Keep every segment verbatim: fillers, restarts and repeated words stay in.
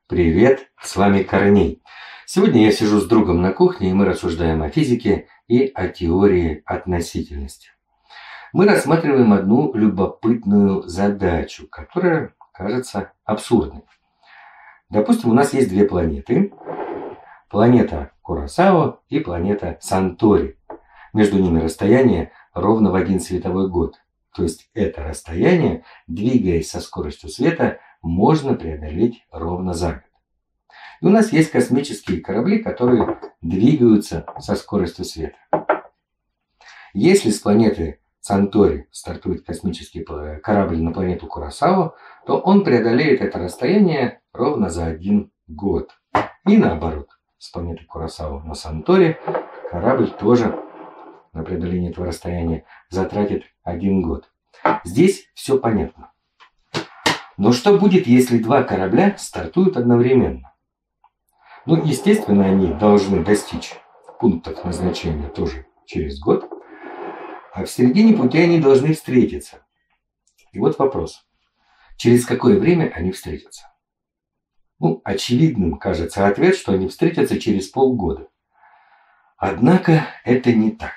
Привет, с вами Корней. Сегодня я сижу с другом на кухне, и мы рассуждаем о физике и о теории относительности. Мы рассматриваем одну любопытную задачу, которая кажется абсурдной. Допустим, у нас есть две планеты. Планета Куросао и планета Сантори. Между ними расстояние ровно в один световой год. То есть это расстояние, двигаясь со скоростью света, можно преодолеть ровно за год. И у нас есть космические корабли, которые двигаются со скоростью света. Если с планеты Сантори стартует космический корабль на планету Куросао, то он преодолеет это расстояние ровно за один год. И наоборот, с планеты Куросао на Сантори корабль тоже на преодоление этого расстояния затратит один год. Здесь все понятно. Но что будет, если два корабля стартуют одновременно? Ну, естественно, они должны достичь пунктов назначения тоже через год, а в середине пути они должны встретиться. И вот вопрос. Через какое время они встретятся? Ну, очевидным кажется ответ, что они встретятся через полгода. Однако это не так.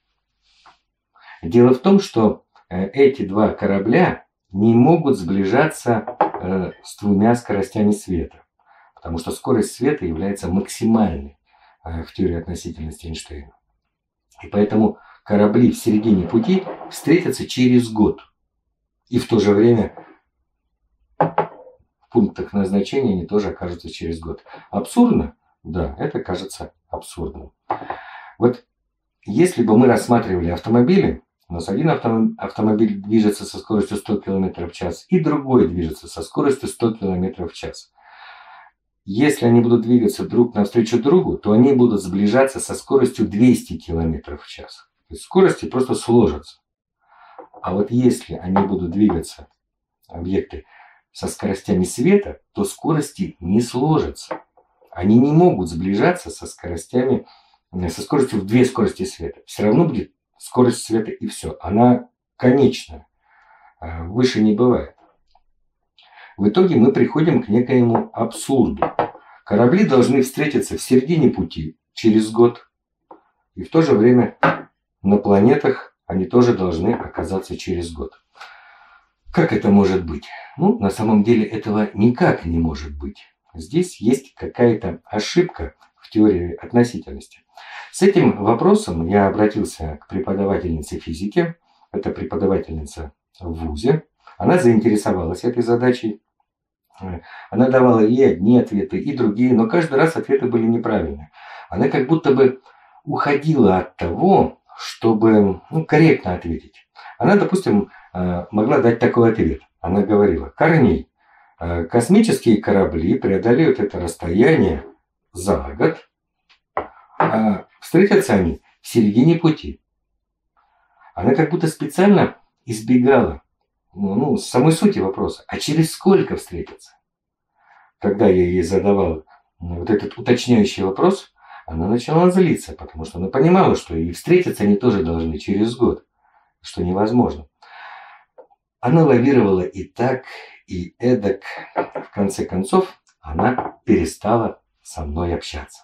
Дело в том, что эти два корабля не могут сближаться э, с двумя скоростями света, потому что скорость света является максимальной э, в теории относительности Эйнштейна. И поэтому корабли в середине пути встретятся через год. И в то же время в пунктах назначения они тоже окажутся через год. Абсурдно? Да, это кажется абсурдным. Вот если бы мы рассматривали автомобили, у нас один автомобиль движется со скоростью сто километров в час, и другой движется со скоростью сто километров в час. Если они будут двигаться друг навстречу другу, то они будут сближаться со скоростью двести километров в час. То есть скорости просто сложатся. А вот если они будут двигаться, объекты, со скоростями света, то скорости не сложатся. Они не могут сближаться со скоростями, со скоростью в две скорости света. Все равно будет скорость света и все. Она конечная. Выше не бывает. В итоге мы приходим к некоему абсурду. Корабли должны встретиться в середине пути через год. И в то же время на планетах они тоже должны оказаться через год. Как это может быть? Ну, на самом деле этого никак не может быть. Здесь есть какая-то ошибка в теории относительности. С этим вопросом я обратился к преподавательнице физики. Это преподавательница в вузе. Она заинтересовалась этой задачей. Она давала и одни ответы, и другие, но каждый раз ответы были неправильные. Она как будто бы уходила от того, чтобы ну, корректно ответить. Она, допустим, могла дать такой ответ. Она говорила: Корней, космические корабли преодолеют это расстояние за год, а встретятся они в середине пути. Она как будто специально избегала ну, самой сути вопроса. А через сколько встретятся? Когда я ей задавал вот этот уточняющий вопрос, она начала злиться, потому что она понимала, что и встретиться они тоже должны через год, что невозможно. Она лавировала и так, и эдак. В конце концов, она перестала со мной общаться.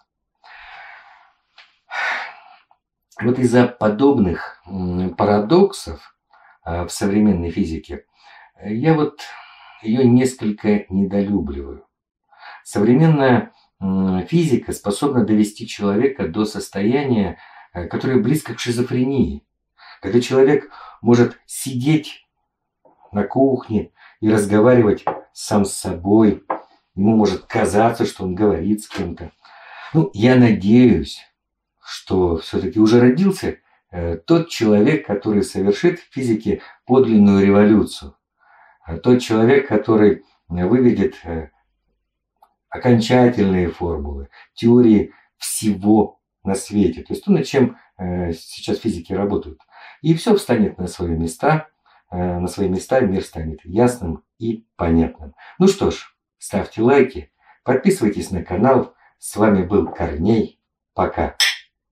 Вот из-за подобных парадоксов в современной физике я вот ее несколько недолюбливаю. Современная физика способна довести человека до состояния, которое близко к шизофрении. Когда человек может сидеть на кухне и разговаривать сам с собой, ему может казаться, что он говорит с кем-то. Ну, я надеюсь, что все-таки уже родился э, тот человек, который совершит в физике подлинную революцию. Э, тот человек, который выведет э, окончательные формулы, теории всего на свете. То есть то, над чем э, сейчас физики работают. И все встанет на свои места. Э, на свои места мир станет ясным и понятным. Ну что ж, ставьте лайки, подписывайтесь на канал. С вами был Корней. Пока.